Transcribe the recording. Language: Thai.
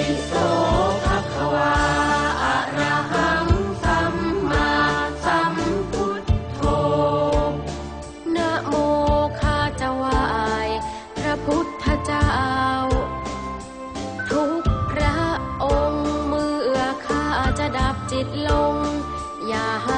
โสภควาอะระหังสัมมาสัมพุทโธนะโมข้าจะไหว้พระพุทธเจ้าทุกพระองค์เมื่อข้าจะดับจิตลงอย่าให้